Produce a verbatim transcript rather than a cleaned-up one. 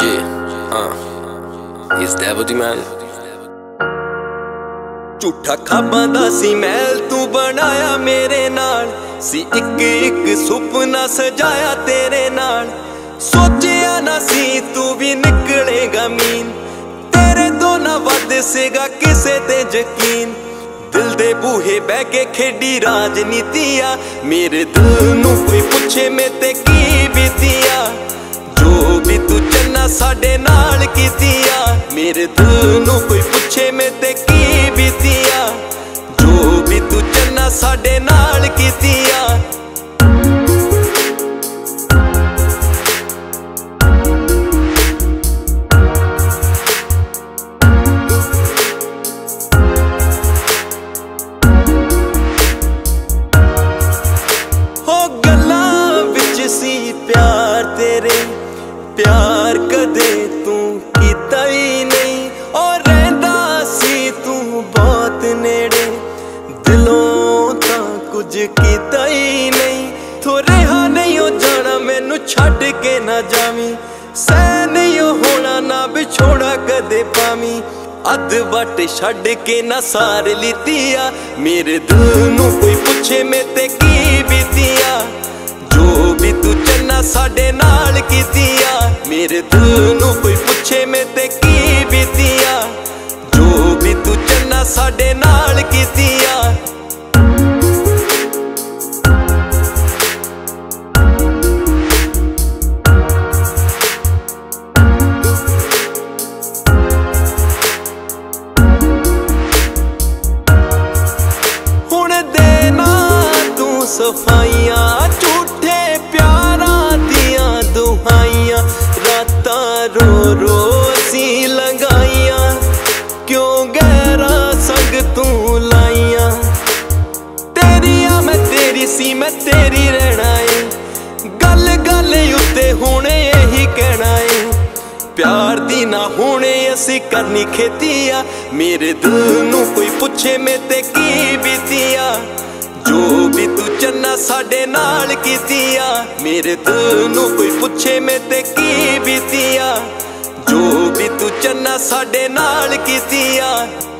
Yeah, uh, is that what you meant? झूठा खाबां दा सी महल तू बनाया मेरे नाल सी इक इक सुपना सजाया तेरे नाल सोचिया ना सी तू भी निकलेगा मीन तेरे तो ना वध सेगा किसे ते यकीन दिल दे बूहे बह के खेडी राजनीतिया मेरे दिल नू कोई पुछे मैं ते की बीतिया जो भी तू चन्ना साडे नाल कीतिया मेरे दिल नू कोई पुछे मैं ते की बीतिया जो भी तू चन्ना साडे नाल कीतिया हो गल्लां विच सी प्यार तेरे प्यार कदे तू कीता ही नहीं और रहंदा सी तू बहुत नेड़े दिलों तां कुछ कीता ही नहीं थो रहा नहीं हो जाना मैनू छड्ड के ना जावी सह नहीं होना ना बिछोड़ा कदे पावी अध बट छड्ड के ना सार लीतिया मेरे दिल नू कोई पुछे मैं ते की बीतिया जो भी तू चन्ना साडे नाल कीतिया मेरे दिल नू कोई पुछे मैं ते की बीतिया जो भी तू चन्ना साडे नाल कीतिया हुण देना तू सफाइयां झूठे प्यारा दियां दुहाइयां रातां रो रो सी लगाइयां क्यों गहरा संग तू लाइयां तेरिया मैं तेरी सी मैं तेरी रहना है गल गल उत्ते हुणे यही कहना है प्यार दी ना हुणे असी करनी खेतिया मेरे दिल नू कोई पुछे मैं ते की बीतिया जो भी तू चन्ना साडे नाल कीतिया मेरे दिल नू कोई पुछे मैं ते की बीतिया जो भी तू चन्ना साडे नाल कीतिया।